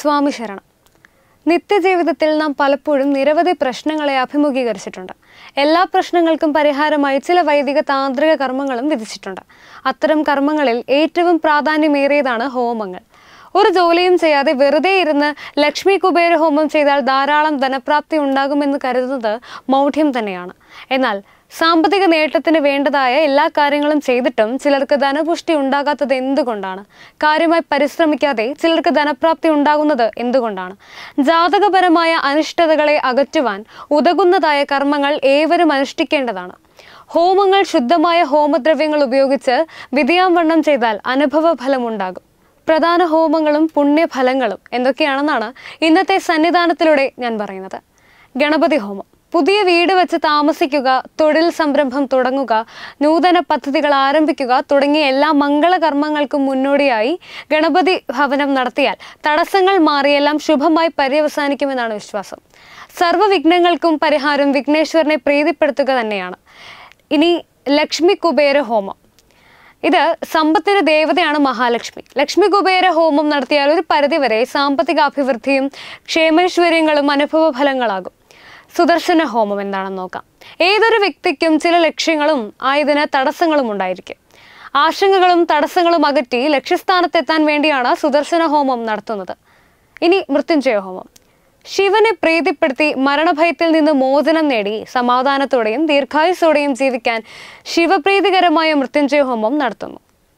സ്വാമി ശരണം. നിത്യജീവിതത്തിൽ നാം പലപ്പോഴും നിരവധി പ്രശ്നങ്ങളെ അഭിമുഖീകരിച്ചിട്ടുണ്ട്. എല്ലാ പ്രശ്നങ്ങൾക്കും പരിഹാരമായി ചില വൈദിക താന്ത്രിക കർമ്മങ്ങളും വിധിച്ചിട്ടുണ്ട്. അത്തരം കർമ്മങ്ങളിൽ ഏറ്റവും പ്രാധാന്യമേറിയതാണ് ഹോമങ്ങൾ. ഒരു ജോലിയും ചെയ്യാതെ വെറുതെ ഇരുന്ന് ലക്ഷ്മി കുബേര ഹോമം ചെയ്താൽ ധാരാളം ധനപ്രാപ്തി ഉണ്ടാകുമെന്ന് കരുതുന്നത് മൗഢ്യം തന്നെയാണ്. എന്നാൽ സാമ്പത്തിക നേട്ടത്തിന് വേണ്ടതായ എല്ലാ കാര്യങ്ങളും ചെയ്തിട്ടും ചിലർക്ക് ധനപുഷ്ടി ഉണ്ടാകാത്തത് എന്തുകൊണ്ടാണ്? കാര്യമായി പരിശ്രമിക്കാതെ ചിലർക്ക് ധനപ്രാപ്തി ഉണ്ടാകുന്നത് എന്തുകൊണ്ടാണ്? ജാതകപരമായ അനിഷ്ടതകളെ അകറ്റുവാൻ ഉതകുന്നതായ കർമ്മങ്ങൾ ഏവരും അനുഷ്ഠിക്കേണ്ടതാണ്. ഹോമങ്ങൾ ശുദ്ധമായ ഹോമദ്രവ്യങ്ങൾ ഉപയോഗിച്ച് വിധിയാംവണ്ണം ചെയ്താൽ അനുഭവ ഫലമുണ്ടാകും. പ്രധാന ഹോമങ്ങളും പുണ്യഫലങ്ങളും എന്തൊക്കെയാണെന്നാണ് ഇന്നത്തെ സന്നിധാനത്തിലൂടെ ഞാൻ പറയുന്നത്. ഗണപതി ഹോമം. പുതിയ വീട് വെച്ച് താമസിക്കുക, തൊഴിൽ സംരംഭം തുടങ്ങുക, നൂതന പദ്ധതികൾ ആരംഭിക്കുക തുടങ്ങിയ എല്ലാ മംഗളകർമ്മങ്ങൾക്കും മുന്നോടിയായി ഗണപതി ഭവനം നടത്തിയാൽ തടസ്സങ്ങൾ മാറിയെല്ലാം ശുഭമായി പര്യവസാനിക്കുമെന്നാണ് വിശ്വാസം. സർവ്വവിഘ്നങ്ങൾക്കും പരിഹാരം വിഘ്നേശ്വരനെ പ്രീതിപ്പെടുത്തുക തന്നെയാണ്. ഇനി ലക്ഷ്മി കുബേര ഹോമം. ഇത് സമ്പത്തിന്റെ ദേവതയാണ് മഹാലക്ഷ്മി. ലക്ഷ്മി കുബേര ഹോമം നടത്തിയാൽ ഒരു പരിധിവരെ സാമ്പത്തിക അഭിവൃദ്ധിയും ക്ഷേമൈശ്വര്യങ്ങളും അനുഭവ ഫലങ്ങളാകും. സുദർശന ഹോമം എന്താണെന്ന് നോക്കാം. ഏതൊരു വ്യക്തിക്കും ചില ലക്ഷ്യങ്ങളും ആയതിന് തടസ്സങ്ങളും ഉണ്ടായിരിക്കും. ആശങ്കകളും തടസ്സങ്ങളും അകറ്റി ലക്ഷ്യസ്ഥാനത്തെത്താൻ വേണ്ടിയാണ് സുദർശന ഹോമം നടത്തുന്നത്. ഇനി മൃത്യുഞ്ജയ ഹോമം. ശിവനെ പ്രീതിപ്പെടുത്തി മരണഭയത്തിൽ നിന്ന് മോചനം നേടി സമാധാനത്തോടെയും ദീർഘായുസോടെയും ജീവിക്കാൻ ശിവപ്രീതികരമായ മൃത്യുഞ്ജയ ഹോമം നടത്തുന്നു.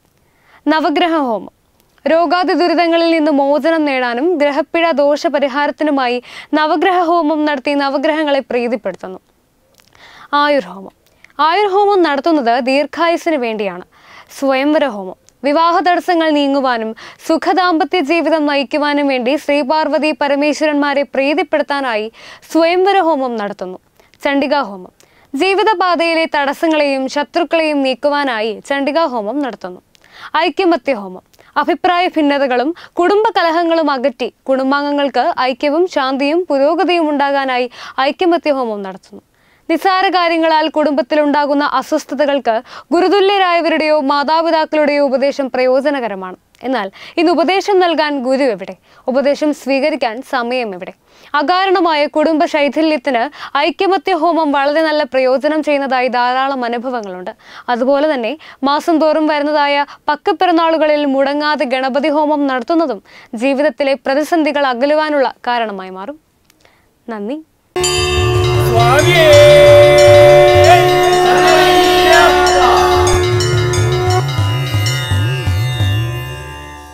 നവഗ്രഹ ഹോമം. രോഗാതി ദുരിതങ്ങളിൽ നിന്ന് മോചനം നേടാനും ഗ്രഹപ്പിഴ ദോഷ പരിഹാരത്തിനുമായി നവഗ്രഹ ഹോമം നടത്തി നവഗ്രഹങ്ങളെ പ്രീതിപ്പെടുത്തുന്നു. ആയുർഹോമം. ആയുർഹോമം നടത്തുന്നത് ദീർഘായുസിന് വേണ്ടിയാണ്. സ്വയംവര ഹോമം. വിവാഹ തടസ്സങ്ങൾ നീങ്ങുവാനും സുഖദാമ്പത്യ ജീവിതം നയിക്കുവാനും വേണ്ടി ശ്രീപാർവതി പരമേശ്വരന്മാരെ പ്രീതിപ്പെടുത്താനായി സ്വയംവര ഹോമം നടത്തുന്നു. ചണ്ഡികാ ഹോമം. ജീവിതപാതയിലെ തടസ്സങ്ങളെയും ശത്രുക്കളെയും നീക്കുവാനായി ചണ്ഡികാ ഹോമം നടത്തുന്നു. ഐക്യമത്യ ഹോമം. അഭിപ്രായ ഭിന്നതകളും കുടുംബ കലഹങ്ങളും അകറ്റി കുടുംബാംഗങ്ങൾക്ക് ഐക്യവും ശാന്തിയും പുരോഗതിയും ഉണ്ടാകാനായി ഐക്യമത്യ ഹോമം നടത്തുന്നു. നിസ്സാര കാര്യങ്ങളാൽ കുടുംബത്തിലുണ്ടാകുന്ന അസ്വസ്ഥതകൾക്ക് ഗുരുതുല്യരായവരുടെയോ മാതാപിതാക്കളുടെയോ ഉപദേശം പ്രയോജനകരമാണ്. എന്നാൽ ഇന്ന് ഉപദേശം നൽകാൻ ഗുരു എവിടെ? ഉപദേശം സ്വീകരിക്കാൻ സമയം എവിടെ? അകാരണമായ കുടുംബ ശൈഥില്യത്തിന് ഐക്യമത്യ ഹോമം വളരെ നല്ല പ്രയോജനം ചെയ്യുന്നതായി ധാരാളം അനുഭവങ്ങളുണ്ട്. അതുപോലെ തന്നെ മാസം തോറും വരുന്നതായ പക്കപ്പിറന്നാളുകളിൽ മുടങ്ങാതെ ഗണപതി ഹോമം നടത്തുന്നതും ജീവിതത്തിലെ പ്രതിസന്ധികൾ അകലുവാനുള്ള കാരണമായി മാറും. നന്ദി.